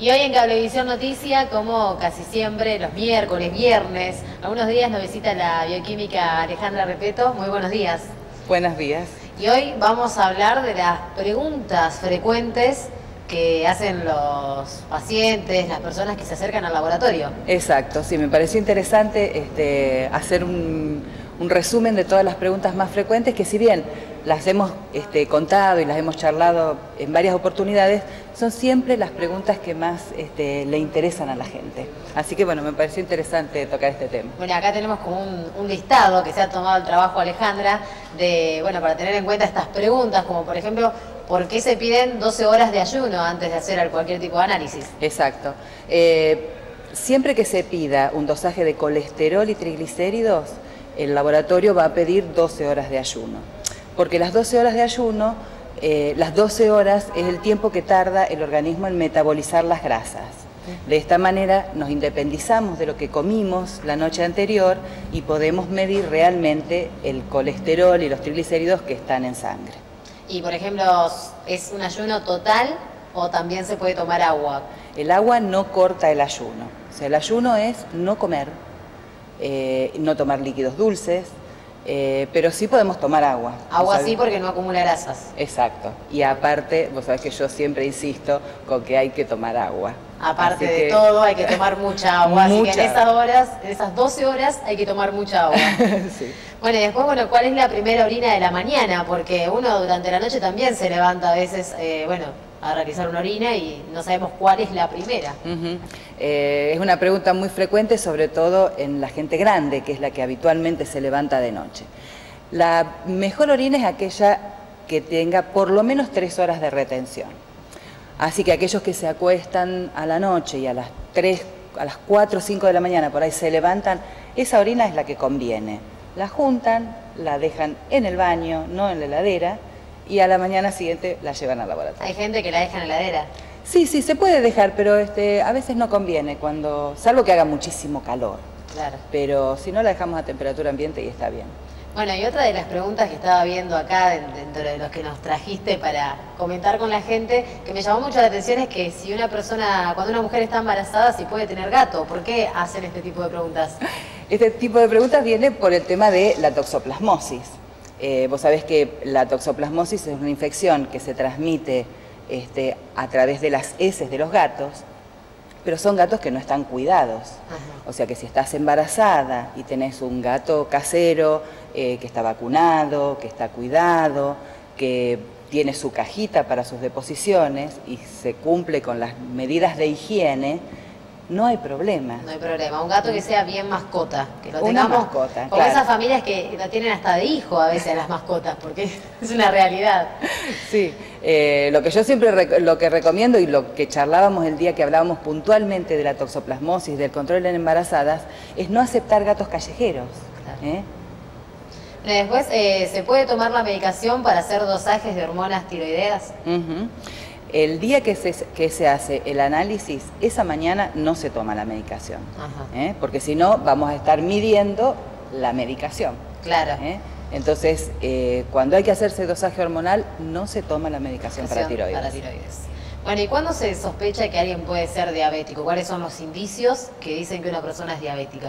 Y hoy en Cablevisión Noticia, como casi siempre, los miércoles, viernes, algunos días nos visita la bioquímica Alejandra Repetto. Muy buenos días. Buenos días. Y hoy vamos a hablar de las preguntas frecuentes que hacen los pacientes, las personas que se acercan al laboratorio. Exacto, sí, me pareció interesante hacer un resumen de todas las preguntas más frecuentes, que si bien las hemos contado y las hemos charlado en varias oportunidades, son siempre las preguntas que más le interesan a la gente. Así que bueno, me pareció interesante tocar este tema. Bueno, acá tenemos como un listado que se ha tomado el trabajo Alejandra de, bueno, para tener en cuenta estas preguntas, como por ejemplo, ¿por qué se piden 12 horas de ayuno antes de hacer cualquier tipo de análisis? Exacto. Siempre que se pida un dosaje de colesterol y triglicéridos, el laboratorio va a pedir 12 horas de ayuno. Porque las 12 horas de ayuno, las 12 horas es el tiempo que tarda el organismo en metabolizar las grasas. De esta manera nos independizamos de lo que comimos la noche anterior y podemos medir realmente el colesterol y los triglicéridos que están en sangre. Y por ejemplo, ¿es un ayuno total o también se puede tomar agua? El agua no corta el ayuno. O sea, el ayuno es no comer, no tomar líquidos dulces, pero sí podemos tomar agua. Agua sí, porque no acumula grasas. Exacto. Y aparte, vos sabés que yo siempre insisto con que hay que tomar agua. Aparte de todo, hay que tomar mucha agua. Así que en esas horas, en esas 12 horas, hay que tomar mucha agua. Sí. Bueno, y después, bueno, ¿cuál es la primera orina de la mañana? Porque uno durante la noche también se levanta a veces, bueno, a realizar una orina y no sabemos cuál es la primera. Es una pregunta muy frecuente, sobre todo en la gente grande, que es la que habitualmente se levanta de noche. La mejor orina es aquella que tenga por lo menos 3 horas de retención. Así que aquellos que se acuestan a la noche y a las 4 o 5 de la mañana por ahí se levantan, esa orina es la que conviene. La juntan, la dejan en el baño, no en la heladera, y a la mañana siguiente la llevan al laboratorio. ¿Hay gente que la deja en la heladera? Sí, sí, se puede dejar, pero a veces no conviene, salvo que haga muchísimo calor. Claro. Pero si no, la dejamos a temperatura ambiente y está bien. Bueno, y otra de las preguntas que estaba viendo acá, dentro de los que nos trajiste para comentar con la gente, que me llamó mucho la atención, es que si cuando una mujer está embarazada, si puede tener gato. ¿Por qué hacen este tipo de preguntas? Este tipo de preguntas viene por el tema de la toxoplasmosis. Vos sabés que la toxoplasmosis es una infección que se transmite a través de las heces de los gatos, pero son gatos que no están cuidados. Ajá. O sea que si estás embarazada y tenés un gato casero que está vacunado, que está cuidado, que tiene su cajita para sus deposiciones y se cumple con las medidas de higiene, no hay problema. No hay problema. Un gato que sea bien mascota, que lo una tengamos mascota, como claro. Esas familias que la tienen hasta de hijo a veces las mascotas, porque es una realidad. Sí, lo que yo siempre lo que recomiendo y lo que charlábamos el día que hablábamos puntualmente de la toxoplasmosis, del control en embarazadas, es no aceptar gatos callejeros. Claro. Después, ¿se puede tomar la medicación para hacer dosajes de hormonas tiroideas? El día que se hace el análisis, esa mañana no se toma la medicación. Porque si no, vamos a estar midiendo la medicación. Claro. Entonces, cuando hay que hacerse dosaje hormonal, no se toma la medicación para tiroides. Bueno, ¿y cuándo se sospecha que alguien puede ser diabético? ¿Cuáles son los indicios que dicen que una persona es diabética?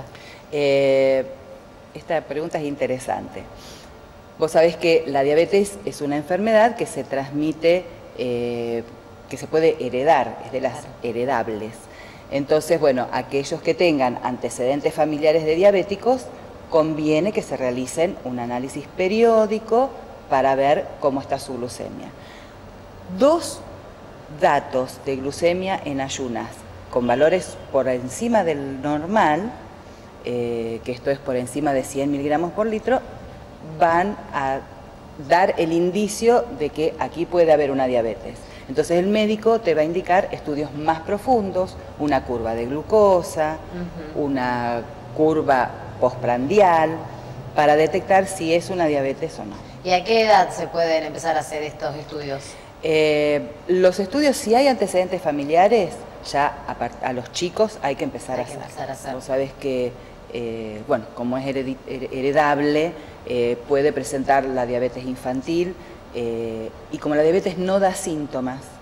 Esta pregunta es interesante. Vos sabés que la diabetes es una enfermedad que se transmite, que se puede heredar, es de las heredables. Entonces, bueno, aquellos que tengan antecedentes familiares de diabéticos, conviene que se realicen un análisis periódico para ver cómo está su glucemia. 2 datos de glucemia en ayunas con valores por encima del normal, que esto es por encima de 100 miligramos por litro, van a dar el indicio de que aquí puede haber una diabetes. Entonces el médico te va a indicar estudios más profundos, una curva de glucosa, una curva postprandial, para detectar si es una diabetes o no. ¿Y a qué edad se pueden empezar a hacer estos estudios? Los estudios, si hay antecedentes familiares, ya a los chicos hay que empezar a hacer. Vos sabés que, bueno, como es heredable, puede presentar la diabetes infantil, y como la diabetes no da síntomas,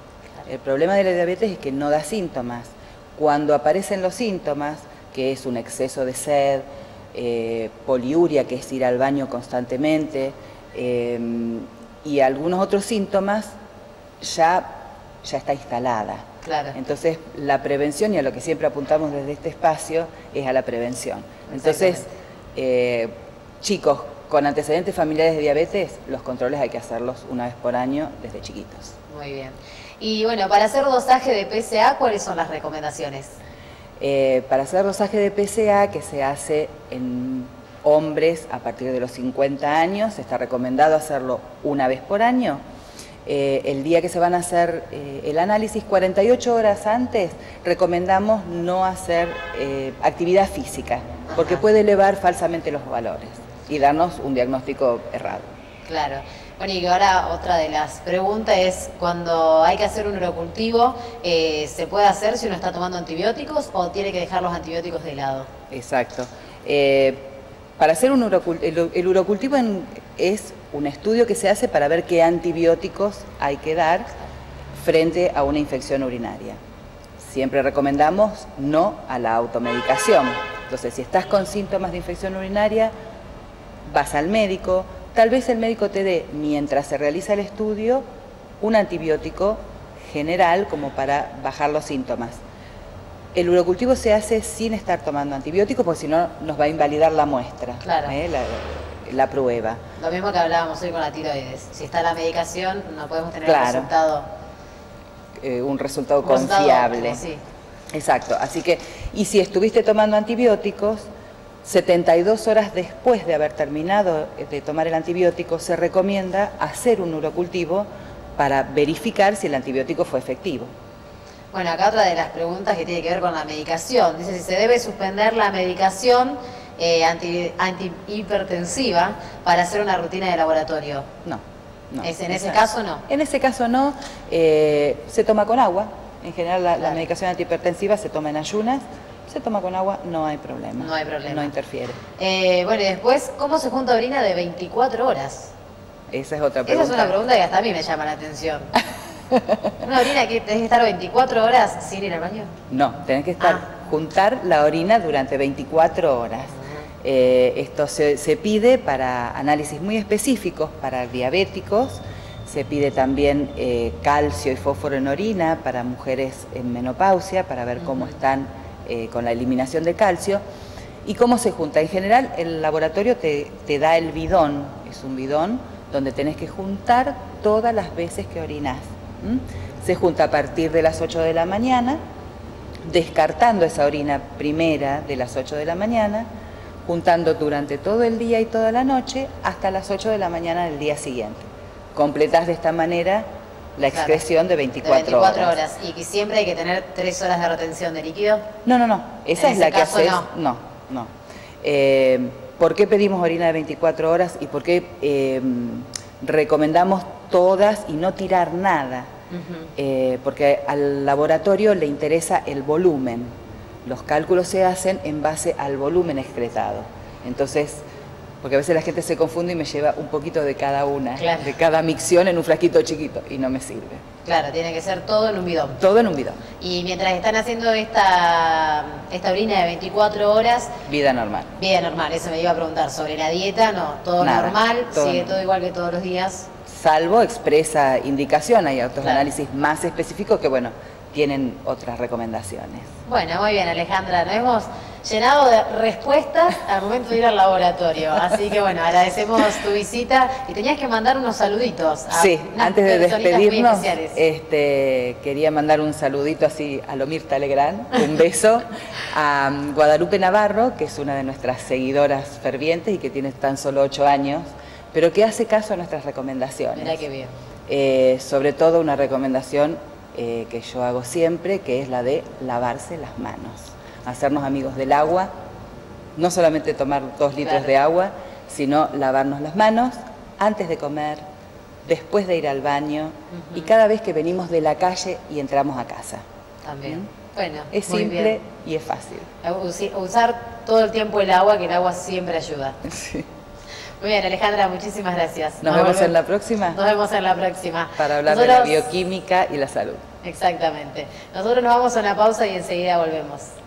El problema de la diabetes es que no da síntomas. Cuando aparecen los síntomas, que es un exceso de sed, poliuria, que es ir al baño constantemente, y algunos otros síntomas, ya está instalada. Claro. Entonces, la prevención, y a lo que siempre apuntamos desde este espacio, es a la prevención. Entonces, chicos con antecedentes familiares de diabetes, los controles hay que hacerlos una vez por año desde chiquitos. Muy bien. Y bueno, para hacer dosaje de PSA, ¿cuáles son las recomendaciones? Para hacer dosaje de PSA, que se hace en hombres a partir de los 50 años, está recomendado hacerlo una vez por año. El día que se van a hacer el análisis, 48 horas antes, recomendamos no hacer actividad física, porque puede elevar falsamente los valores y darnos un diagnóstico errado. Claro. Bueno, y ahora otra de las preguntas es, cuando hay que hacer un urocultivo, ¿se puede hacer si uno está tomando antibióticos o tiene que dejar los antibióticos de lado? Exacto. Para hacer el urocultivo es un estudio que se hace para ver qué antibióticos hay que dar frente a una infección urinaria. Siempre recomendamos no a la automedicación. Entonces, si estás con síntomas de infección urinaria, vas al médico. Tal vez el médico te dé, mientras se realiza el estudio, un antibiótico general como para bajar los síntomas. El urocultivo se hace sin estar tomando antibióticos, porque si no nos va a invalidar la muestra, claro. La prueba. Lo mismo que hablábamos hoy con la tiroides. Si está la medicación, no podemos tener un resultado confiable. Óptimo, sí. Exacto. Así que, y si estuviste tomando antibióticos, 72 horas después de haber terminado de tomar el antibiótico, se recomienda hacer un urocultivo para verificar si el antibiótico fue efectivo. Bueno, acá otra de las preguntas que tiene que ver con la medicación. Dice si se debe suspender la medicación antihipertensiva para hacer una rutina de laboratorio. No. En ese caso no. En ese caso no. Se toma con agua. En general la medicación antihipertensiva se toma en ayunas. Se toma con agua, no hay problema. No hay problema. No interfiere. Bueno, y después, ¿cómo se junta orina de 24 horas? Esa es otra pregunta. Esa es una pregunta que hasta a mí me llama la atención. ¿Una orina que tenés que estar 24 horas sin ir al baño? No, tenés que juntar la orina durante 24 horas. Esto se pide para análisis muy específicos, para diabéticos. Se pide también calcio y fósforo en orina para mujeres en menopausia, para ver cómo están con la eliminación de calcio. ¿Y cómo se junta? En general, el laboratorio te da el bidón, es un bidón donde tenés que juntar todas las veces que orinás. Se junta a partir de las 8 de la mañana, descartando esa orina primera de las 8 de la mañana, juntando durante todo el día y toda la noche hasta las 8 de la mañana del día siguiente. Completás de esta manera la excreción de 24 horas. ¿Y que siempre hay que tener 3 horas de retención de líquido? No. Esa es la que haces. No. ¿Por qué pedimos orina de 24 horas y por qué recomendamos todas y no tirar nada? Porque al laboratorio le interesa el volumen. Los cálculos se hacen en base al volumen excretado. Entonces, porque a veces la gente se confunde y me lleva un poquito de cada una, de cada micción en un frasquito chiquito, y no me sirve. Claro, tiene que ser todo en un bidón. Todo en un bidón. Y mientras están haciendo esta orina de 24 horas... Vida normal. Vida normal, eso me iba a preguntar. Sobre la dieta, no, todo normal, sigue todo igual que todos los días. Salvo expresa indicación, hay otros análisis más específicos que, bueno, tienen otras recomendaciones. Bueno, muy bien, Alejandra, nos hemos llenado de respuestas al momento de ir al laboratorio. Así que bueno, agradecemos tu visita y tenías que mandar unos saluditos. Sí, antes de despedirnos, quería mandar un saludito así a lo Mirta Legrand, un beso a Guadalupe Navarro, que es una de nuestras seguidoras fervientes y que tiene tan solo 8 años, pero que hace caso a nuestras recomendaciones. Mirá qué bien. Sobre todo una recomendación que yo hago siempre, que es la de lavarse las manos. Hacernos amigos del agua, no solamente tomar 2 litros de agua, sino lavarnos las manos antes de comer, después de ir al baño y cada vez que venimos de la calle y entramos a casa. También. Bueno, es simple y es fácil. Usar todo el tiempo el agua, que el agua siempre ayuda. Sí. Muy bien, Alejandra, muchísimas gracias. Nos vemos en la próxima. Nos vemos en la próxima. Para hablar de la bioquímica y la salud. Exactamente. Nosotros nos vamos a una pausa y enseguida volvemos.